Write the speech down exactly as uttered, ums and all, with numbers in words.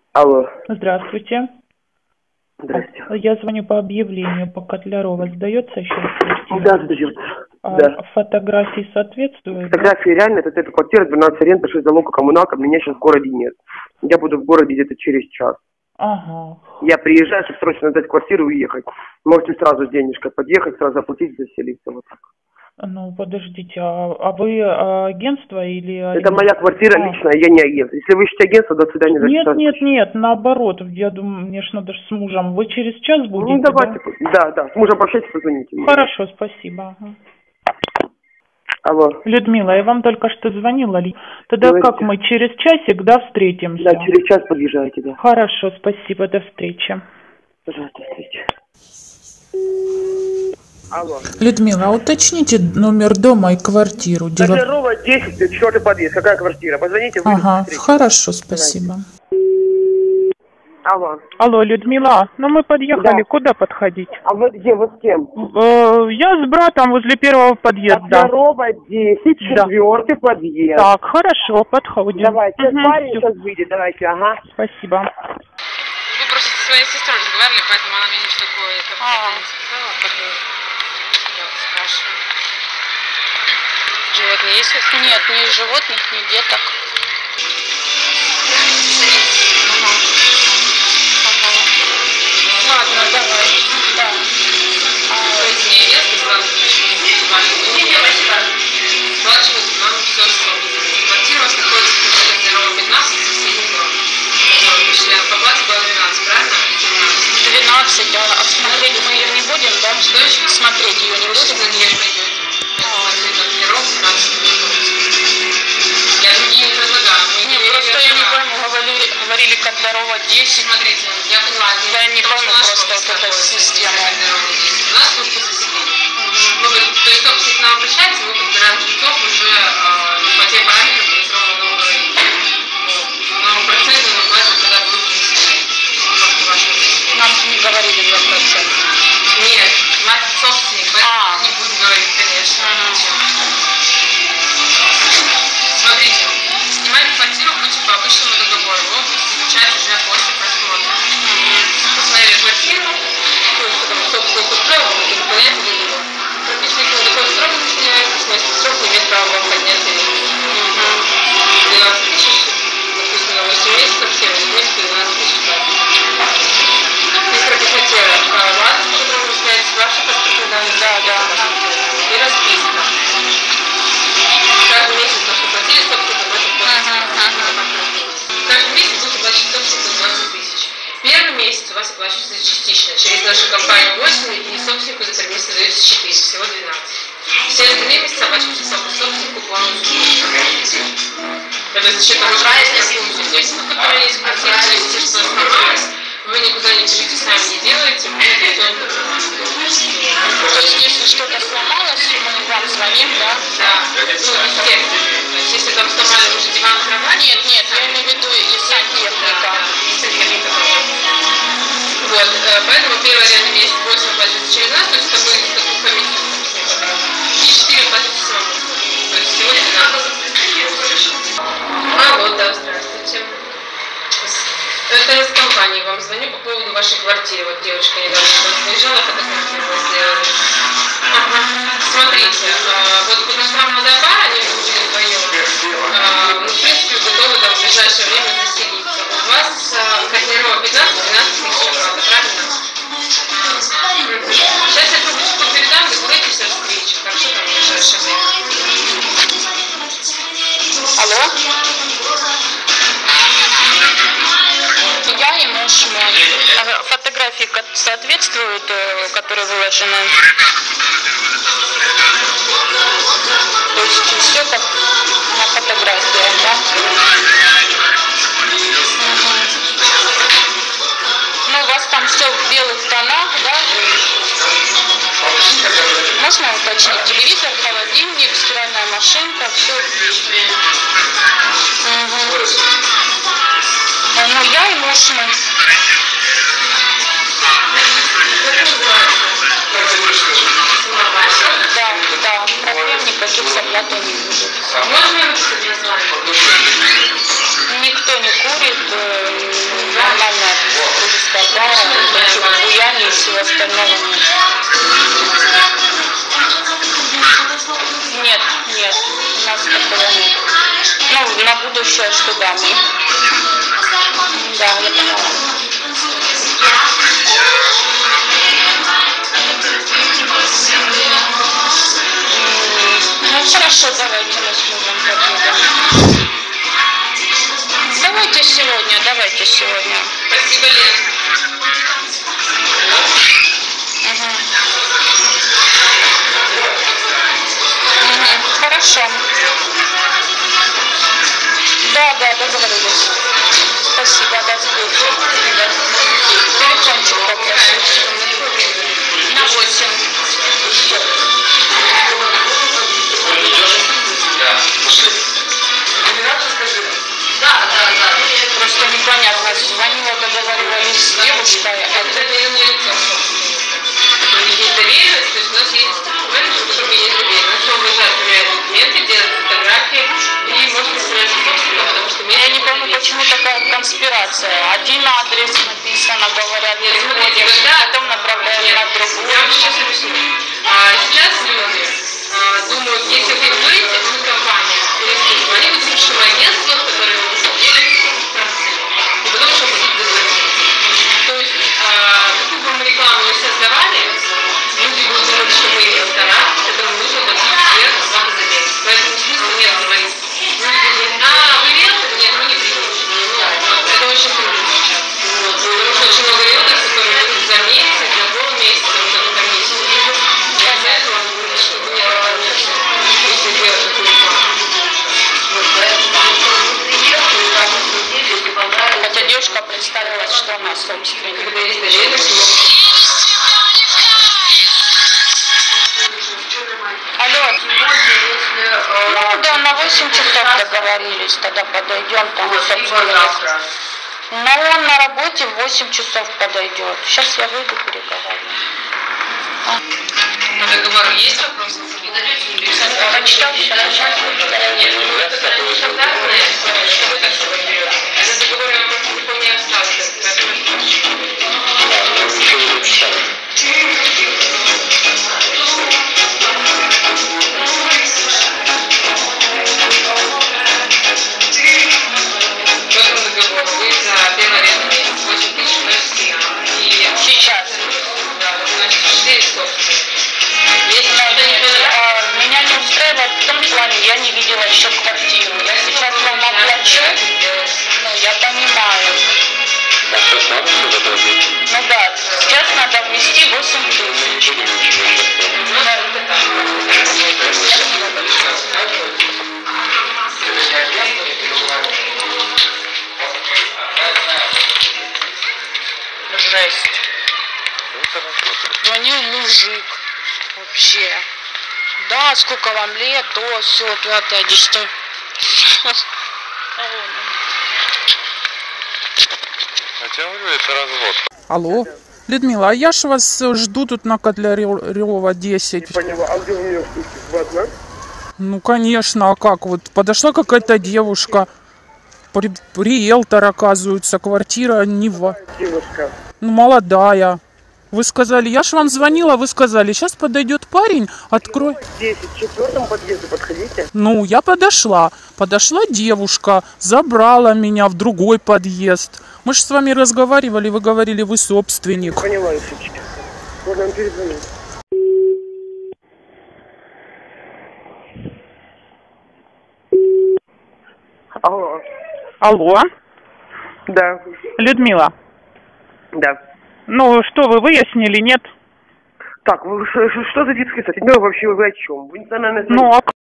Алло. Здравствуйте. Здрасте. Я звоню по объявлению по Котлярова. Сдается еще квартира? Да, сдается. А Да. фотографии соответствуют? Фотографии реально, это, это квартира, двенадцать аренда, шесть залога, коммуналка, меня сейчас в городе нет. Я буду в городе где-то через час. Ага. Я приезжаю, чтобы срочно сдать квартиру и уехать. Можете сразу с денежкой подъехать, сразу оплатить, заселиться вот так. Ну, подождите, а, а вы а, агентство или... Это моя квартира а. личная, я не агент. Если вы ищете агентство, до свидания. Нет, до нет, нет, наоборот. Я думаю, мне ж надо ж с мужем. Вы через час будете, Ну, давайте. да? Да, да. С мужем пообщайтесь, позвоните. Хорошо, спасибо. Ага. Алло. Людмила, я вам только что звонила. Тогда Говорите. как мы через часик, да, встретимся? Да, через час подъезжайте, да. Хорошо, спасибо, до встречи. Пожалуйста, встречи. Алло. Людмила, а уточните номер дома и квартиру. Дело... Котлярова, десять, четвертый подъезд. Какая квартира? Позвоните, вы Ага, встретитесь. хорошо, спасибо. Алло. Алло, Людмила, ну мы подъехали, Да. куда подходить? А вы где, вы с кем? Э, я с братом возле первого подъезда. Котлярова, десять, Да. четвертый подъезд. Так, хорошо, подходим. Давайте, сейчас Мгм, парень всё. сейчас выйдет, давайте, ага. Спасибо. Вы просто со своей сестрой разговаривали, поэтому она мне ничего такое это А. не сказала, поэтому я вот спрашиваю. Животные есть? у вас? Нет, ни животных, ни деток. Ага. Ага. Ладно, давай. Да. То есть не место сразу не сплачивать нам все собственно. Квартира у вас находится в Котлярова пятнадцать, соседний дом. Вот, пришли, а по плате было двенадцать, правильно? двенадцать, а, а смотреть мы ее не будем, да? Что еще? Смотреть ее не Вы сейчас будем? на нее пойдете. Смотреть на Котлярова пятнадцать находится. Я другие не предлагаю. Мы Не, говорили, просто я не что- пойму, говорили, говорили Котлярова десять. Смотрите, я поняла. Я не пойму нашла просто офис вот эту находится систему. в Котлярова десять. У нас служба заселения. Мы, вот, то есть, только если к нам обращается, мы подбираем жильцов уже э, по тем параметрам, которые мы вам говорили. Вот. Но проценты мы платим, когда будет заселение. Просто вашего заселения. Нам не говорили два процента. Нет, мать собственник, поэтому А. не буду говорить, конечно. Ага. Ничего. Смотрите, снимать квартиру будете по обычному договору. Вы будете заключать уже после просмотра. Посмотрели квартиру, то есть там собственник устроил, вы выполняете договор. Практически никакой такой срок не снимается, снять срок не имеет права вам поднять тариф. двенадцать тысяч, допустим, на восемь месяцев, семь месяцев, двенадцать тысяч платите. Если прописать баланс, который вы снять, ваши паспортные данные, да, да, и расписка. Каждый месяц то, что платили, собственно, платят каждый месяц будете платить собственно двадцать тысяч. Первый месяц у вас оплачивается частично. Через нашу компанию восемь и собственнику за три месяца дается четыре, всего двенадцать. Все остальные месяца оплачиваются собственнику полностью. Это за счет того, что есть устройство, которое есть в квартире, то есть если что сломалось, вы никуда не бежите, сами не делаете, мы готовим То есть, если что-то сломалось, мы вам звоним, да? Да, ну, естественно. То есть, если там сломали уже диван, кровать... Нет, нет, я имею в виду и сантехника. Сантехника. Вот, э, поэтому первый арендный месяц восемь платится через нас, то есть это мы такую комиссию и четыре платится самому. То есть всего двенадцать. Алло, да, здравствуйте. Это из компании вам звоню по поводу вашей квартиры. Вот девочка недавно к вас выезжала, фотографировала, сделали. Ага. Смотрите, э, вот подошла молодая пара, они жили вдвоем. Э, ну, в принципе, готовы там в ближайшее время заселиться. У вас э, Котлярова пятнадцать, двенадцать тысяч оплата, правильно? Сейчас я трубочку передам, договоритесь о встрече. Хорошо, там в ближайшее время. Алло? Я и муж мой. А фотографии ко- соответствуют, э, которые выложены? То есть все как на фотографиях, да? Мгм. Ну, у вас там все в белых тонах, да? Можно уточнить? Телевизор, холодильник, стиральная машинка, все. Ну, я и муж мой. Да, да, проблем никаких с оплатой не будет. Можно я выписать название? Никто не курит, э, Да, да, буяние и всего остального нет. Нет, нет, у нас такого нет. Ну, на будущее, что да, мы. Да, я поняла. Ну, хорошо, давайте мы с мужем подъедем. Давайте сегодня, давайте сегодня. Спасибо, Лен. Угу. Угу. Хорошо. Да, да, договорились. Спасибо, до встречи. Телефончик попросить. На восемь. Да, да, да. Просто непонятно. Звонила, договаривались с девушкой. А Это не на лицо. Есть доверенность, то есть у нас есть менеджер, у которого есть доверенность. Он выезжает, проверяет документы, делает фотографии и может собирать собственно, потому что я не помню, почему такая конспирация. Один адрес написано, говорят, нет, приходим, смотрите, да, потом направляем на другую. Я вам сейчас объясню. А, сейчас люди а, думают, если вы будете, мы компания, перескажем, они будут слушать агентство, которое вы посмотрели, и потом еще будут дозвонить. То есть, а, какую бы мы рекламу не создавали, люди будут думать, что мы ресторан, которому нужно платить сверх оплату за день. Поэтому смысла нет говорить. Люди говорят, а, вы риэлтор? Нет, мы не приходим. Это очень трудно сейчас. Потому что очень много риэлторов, которые берут за месяц, за полмесяца, вот эту комиссию. Я за это вам говорю, что вы не работаете, если делать такую рекламу. Хотя девушка представилась, что она собственник. Когда есть доверенность, Алло. Ну да, на восемь часов договорились, тогда подойдем, там, собственно. Но он на работе в восемь часов подойдет. Сейчас я выйду, переговорим. по договору есть вопросы? Прочитал все, Нет, ну это стандартное, что вы так сегодня берете. Это договор я просто не остался, поэтому я спрашиваю. Вы за первый арендный месяц восемь тысяч вносите. И сейчас. Да, вы вносите четыре собственных. Если что-то не А, меня не устраивает в том плане, я не видела еще квартиру. Я сейчас вам оплачу, ну я понимаю. А сейчас надо все заплатить? Ну да, сейчас надо внести восемь тысяч. Ну, да, это так. Жесть. Звонил мужик. Вообще. Да, сколько вам лет, то, все, пятое, десятое. Я тебе говорю, это развод. Алло, Людмила, а я ж вас жду тут на Котлярёва десять. Поняла, а где у нее штуки? Вы одна? Ну, конечно, а как? Вот подошла какая-то девушка, при- риэлтор, оказывается, квартира не в... Девушка. Ну, молодая. Вы сказали, я ж вам звонила, вы сказали, сейчас подойдет парень, открой. десять, в четвертом подъезде подходите. Ну, я подошла. Подошла девушка, забрала меня в другой подъезд. Мы же с вами разговаривали, вы говорили, вы собственник. Поняла, Исичка. Можно вам перезвонить. Алло. Алло, Да. Людмила. Да. Ну, что вы выяснили, нет? Так, вы, ш- ш- что за детский сад? Ну, вообще вы о чем? Вы, наверное, Ну, а